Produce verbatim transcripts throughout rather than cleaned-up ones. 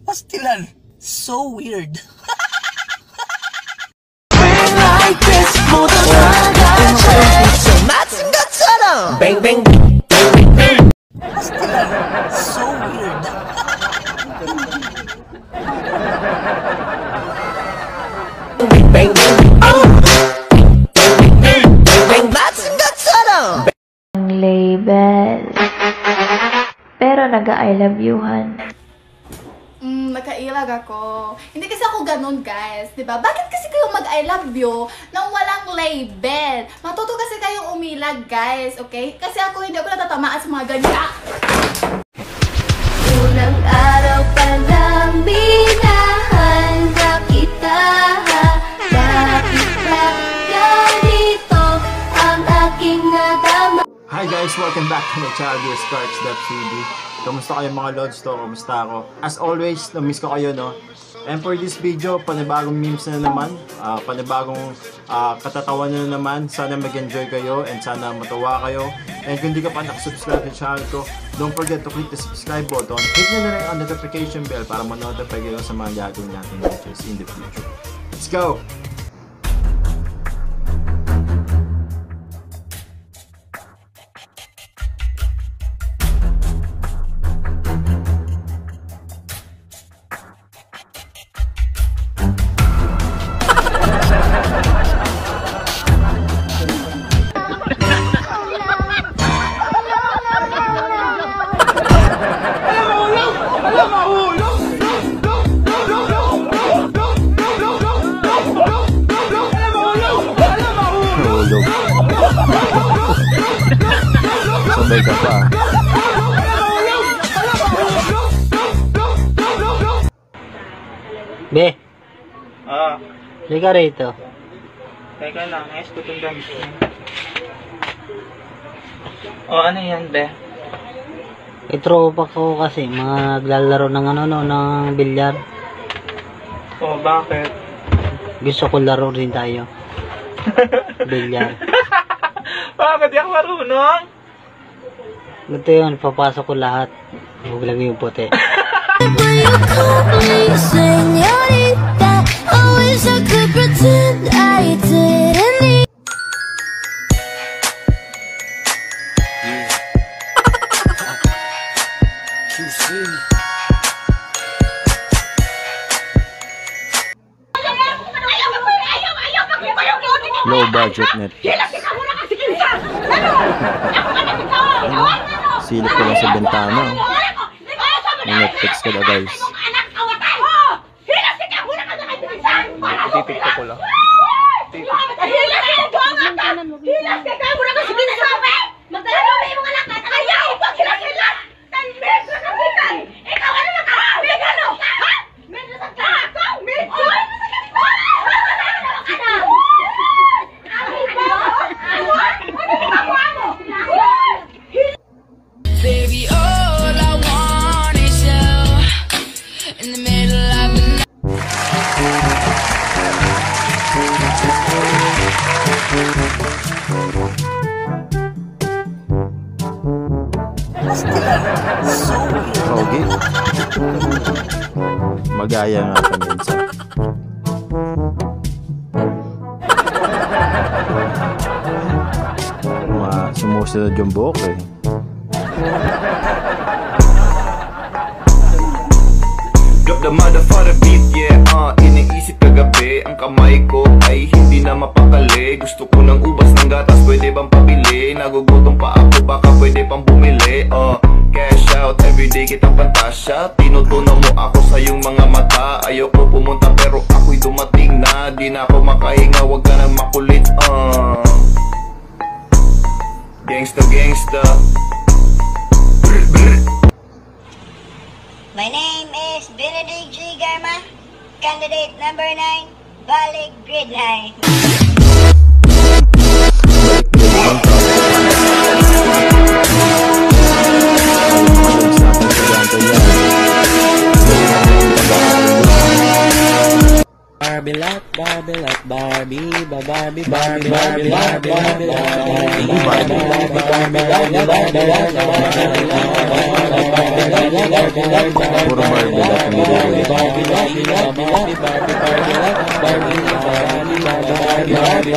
Pastilan. So weird. Bang bang. Pastilan. So weird. Bang bang. Ang label. Pero naga-I love you-han. Mm, nagkailag ako. Hindi kasi ako ganun, guys. Diba? Bakit kasi kayo mag-I love you nang walang label? Matuto kasi kayong umilag, guys. Okay? Kasi ako hindi ako natatamaan sa mga ganyan. Unang araw pa lang binahanda kita. Bakit ba ganito ang aking nadama? Hi guys! Welcome back to my channel, Sparks dot T V. Kamusta kayo mga Lods to? Kamusta ako? As always, na-miss ko kayo, no? And for this video, panibagong memes na naman, uh, panibagong uh, katatawa na naman. Sana mag-enjoy kayo and sana matuwa kayo. And kung di ka pa nakasubscribe sa channel ko, don't forget to click the subscribe button. Hit nyo na rin ang notification bell para ma-notify kayo sa mga gagawin natin videos in the future. Let's go! Sabay ka pa. Be. Ah. Liga rito. Teka lang, ayos ko itong gamit niya. O, ano yan, be? Itropa ko kasi, maglalaro ng ano no, ng bilyar. O, bakit? Gusto ko laro rin tayo. Bilyar. Bakit di ako marunong? Ito yun, papasok ko lahat. Huwag lang yung puti. Will you call me señorita? I wish I could pretend I didn't need. Low budget net. Silip ko lang sa bintana. May Netflix ka na guys. Titiktok ko lang. Baby, all I want is you in the middle of the night. Okay. Magaya nga pa minsan. Ma, sumusunod yung buhok eh. Drop the motherfucker beat, yeah, uh, iniisip kagabi. Ang kamay ko ay hindi na mapakali. Gusto ko ng ubas ng gatas, pwede bang pabili? Nagugutom pa ako, baka pwede pang bumili. uh, Cash out, everyday kitang pantasya. Tinutunan mo ako sa iyong mga mata. Ayoko pumunta pero ako'y dumating na. Di na ako makahinga, wag ka nang makulit. uh. Gangsta, gangsta. My name is Benedict G. Garma, candidate number nine, Balig grade nine. Barbie lot, Barbie lot, Barbie, Barbie, Barbie, Barbie, Barbie, Barbie, Barbie, Barbie, Puro Barbie lot ang nilululit. Barbie, Barbie, Barbie, Barbie, Barbie, Barbie, Barbie, Barbie, Barbie, Barbie,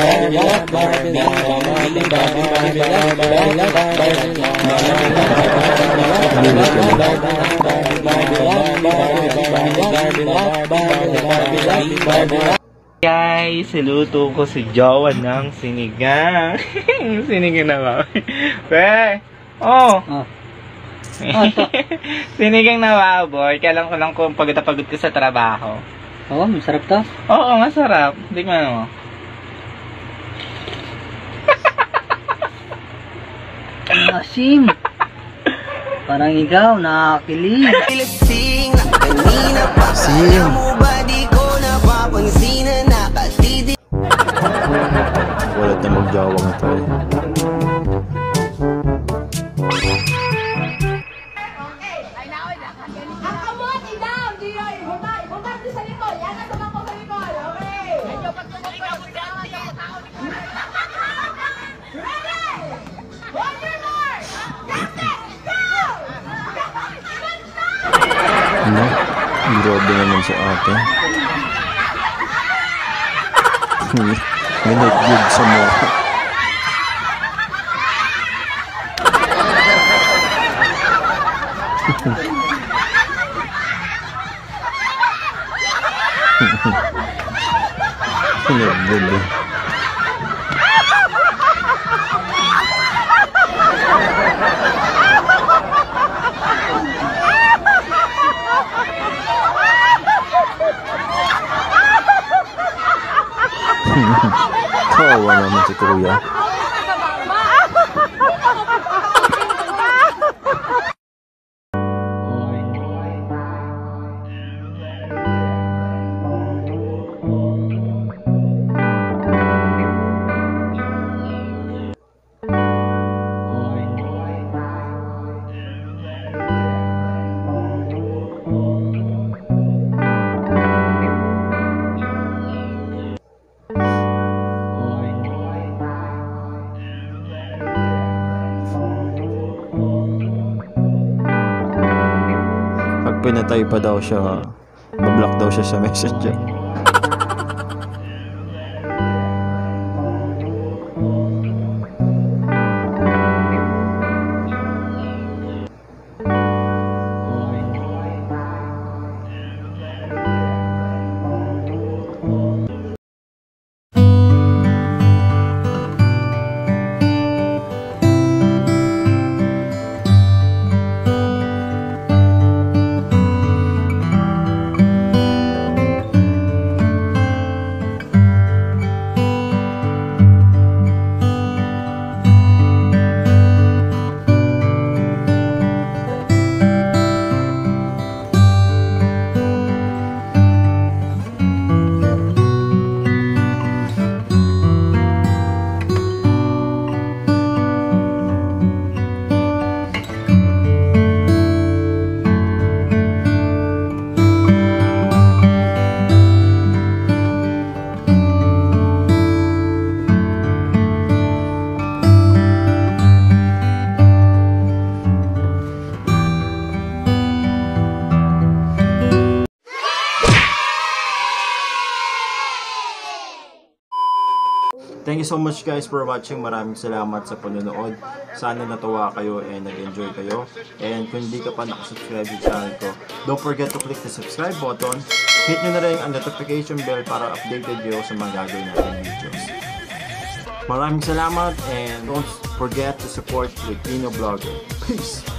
Guys, siluto ko si Jowa ng sinigang. Sinigang na ba? Be! Oh! Oh. Sinigang na baboy. Kailan ko lang kung pagod na pagod ko sa trabaho. Oo, masarap to. Oo, masarap. Hindi ko ano. Asim. Parang ikaw, nakakilig. Sim. Walat na magjawang ito eh. Ano? Grabe naman si ate. Minagid sa mukha. Minagid eh. Kawawa naman si Kuya. Pinatay pa daw siya, bablock daw siya sa messenger. Thank you so much guys for watching. Maraming salamat sa panonood. Sana natuwa kayo and nag-enjoy kayo. And kung hindi ka pa nakasubscribe sa channel ko, don't forget to click the subscribe button. Hit nyo na rin ang notification bell para updated kayo sa mga gagawin natin videos. Maraming salamat and don't forget to support Filipino Vlogger. Peace!